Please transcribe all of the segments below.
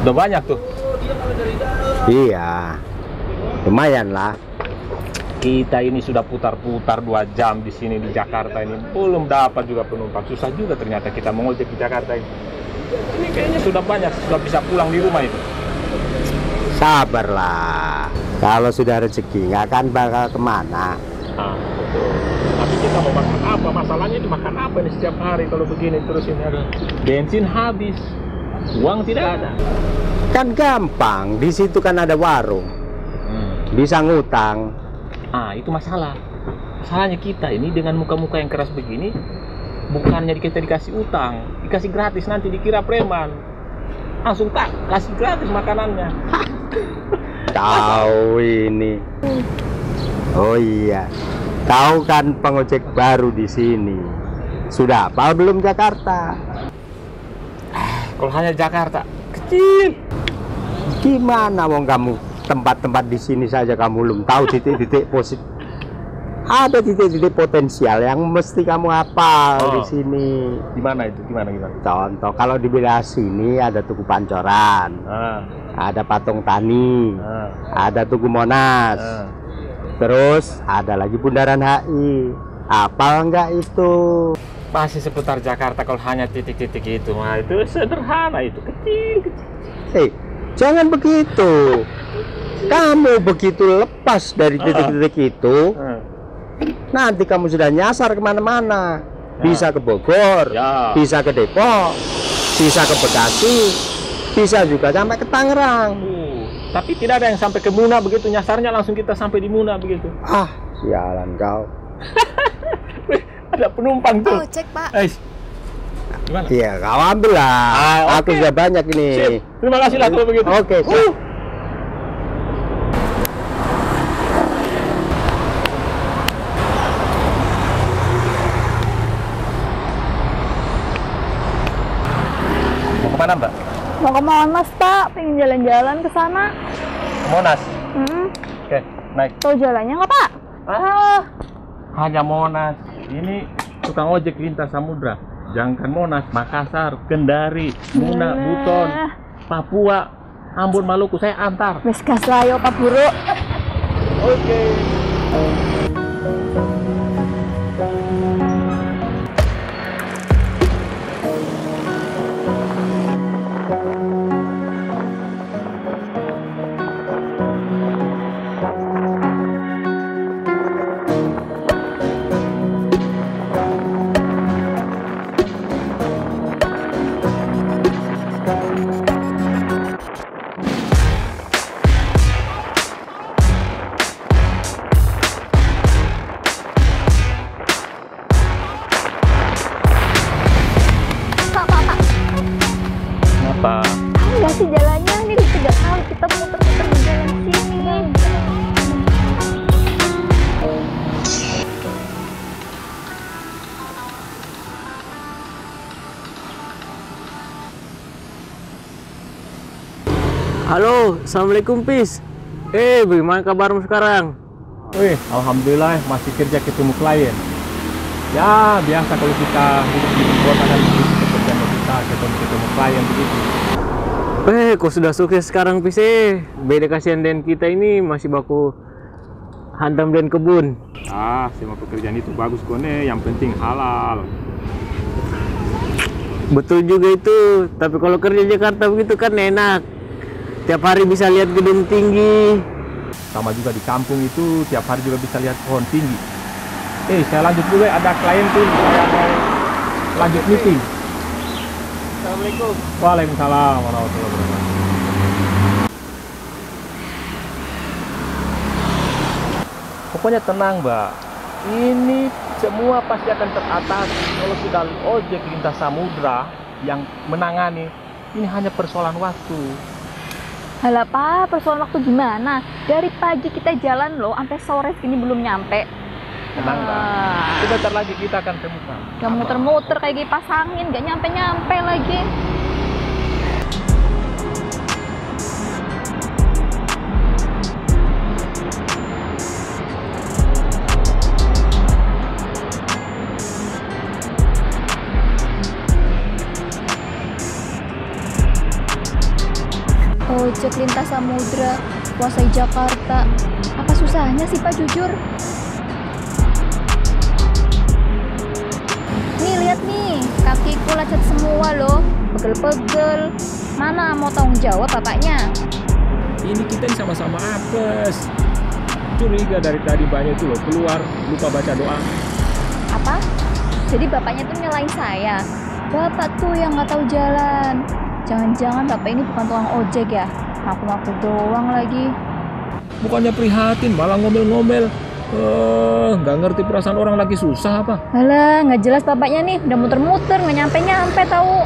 Udah banyak tuh. Iya, lumayan lah. Kita ini sudah putar-putar 2 jam di sini di Jakarta ini, belum dapat juga penumpang. Susah juga ternyata kita mengojek di Jakarta ini. Ini kayaknya sudah banyak, sudah bisa pulang di rumah itu. Sabarlah, kalau sudah rezeki nggak akan bakal kemana. Ah, betul. Tapi kita mau makan apa? Masalahnya ini makan apa nih setiap hari kalau begini terus ini ada. Bensin habis, uang tidak ada. Kan gampang, di situ kan ada warung, bisa ngutang. Ah, itu masalah. Masalahnya kita ini dengan muka-muka yang keras begini, bukannya kita dikasih utang, dikasih gratis, nanti dikira preman. Langsung tak kasih gratis makanannya. Tahu ini. Oh iya, tahu kan pengojek baru di sini. Sudah apa belum Jakarta? Kalau hanya Jakarta kecil. Gimana wong kamu tempat-tempat di sini saja kamu belum tahu titik-titik positif. Ada titik-titik potensial yang mesti kamu hafal di sini. Gimana itu? Gimana? Contoh, kalau di belah sini ada Tugu Pancoran, ada Patung Tani, ada Tugu Monas, terus ada lagi Bundaran HI. Hafal nggak itu? Masih seputar Jakarta kalau hanya titik-titik itu, mah itu sederhana, itu kecil. Jangan begitu. Kamu begitu lepas dari titik-titik itu, nanti kamu sudah nyasar kemana-mana. Bisa ke Bogor, bisa ke Depok, bisa ke Bekasi, bisa juga sampai ke Tangerang. Tapi tidak ada yang sampai ke Muna begitu, nyasarnya langsung kita sampai di Muna begitu. Ah, sialan kau. Ada penumpang tuh. Oh, cek Pak. Gimana? Iya, kau ambil lah. Aku sudah banyak ini. Sip. Terima kasih lah kalau begitu. Oke, sip. Mau kemana Mbak? Mau ke Monas Pak, pengen jalan-jalan ke sana. Monas. Oke, naik. Tahu jalannya nggak Pak? Hanya Monas. Ini tukang ojek lintas samudra. Jangan Monas, Makassar, Kendari, Muna, Buton, Papua, Ambon, Maluku. Saya antar. Wes gas lah yo Pak Buru. Oke. Tahu nggak sih jalannya? Ini udah 3 kali kita muter-muter di jalan sini. Halo, assalamualaikum Pis. Bagaimana kabarmu sekarang? Wih, alhamdulillah masih kerja ketemu klien. Ya, biasa kalau kita hidup di kota kan begitu, pekerjaan kita ketemu klien begitu. Kok sudah sukses sekarang Pis? Beda kasihan dan kita ini masih baku hantam dan kebun. Semua pekerjaan itu bagus kone, yang penting halal. Betul juga itu, tapi kalau kerja Jakarta begitu kan enak. Tiap hari bisa lihat gedung tinggi. Sama juga di kampung itu tiap hari juga bisa lihat pohon tinggi. Saya lanjut dulu, ada klien tuh, saya mau lanjut meeting. Assalamualaikum. Waalaikumsalam warahmatullahi wabarakatuh. Pokoknya tenang Mbak, ini semua pasti akan teratasi kalau sudah ojek lintas samudra yang menangani. Ini hanya persoalan waktu. Halah Pak, persoalan waktu gimana? Dari pagi kita jalan loh, sampai sore sini belum nyampe. Tenang Mbak, sebentar lagi kita akan temukan. Gak muter-muter kayak kipas angin, gak nyampe-nyampe lagi. ngojek lintas samudra, kuasai Jakarta. Apa susahnya sih Pak, jujur? Nih lihat nih, kakiku lecet semua loh, pegel-pegel. Mana mau tanggung jawab bapaknya? Ini kita ini sama-sama apes. Curiga dari tadi banyak itu loh, keluar lupa baca doa. Apa? Jadi bapaknya tuh nyalain saya? Bapak tuh yang nggak tahu jalan. Jangan-jangan bapak ini bukan tukang ojek ya? Ngaku-ngaku doang lagi. Bukannya prihatin, malah ngomel-ngomel. Nggak ngerti perasaan orang lagi susah apa? Alah, nggak jelas bapaknya nih. Udah muter-muter, nggak nyampe-nyampe tahu.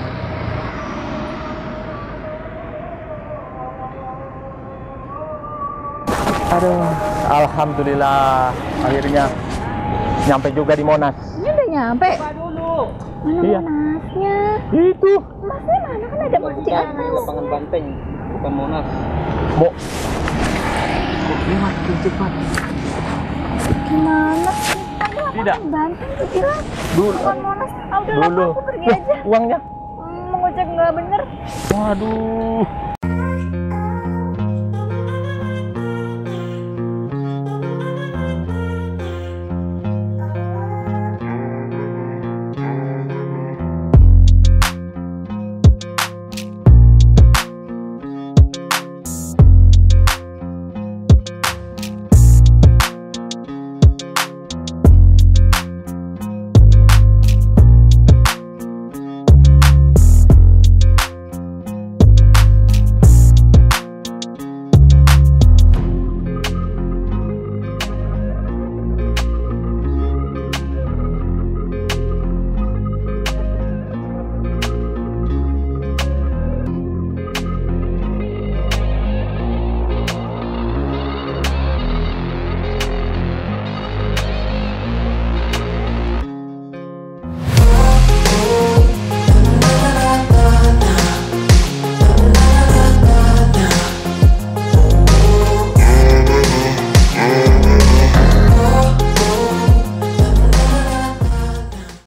Aduh, alhamdulillah akhirnya nyampe juga di Monas. Ini udah nyampe. Mana Iya. Monasnya? Itu Masnya mana, kan ada Mas di atas. lapangan banteng, bukan Monas. Lewat cepat. Gimana sih? Ada Tidak. lapangan banteng tuh bilang. Dulu. Bukan Monas. Ah, udah lah, Dulu. aku pergi aja. Uangnya. Mengojek nggak bener. Waduh.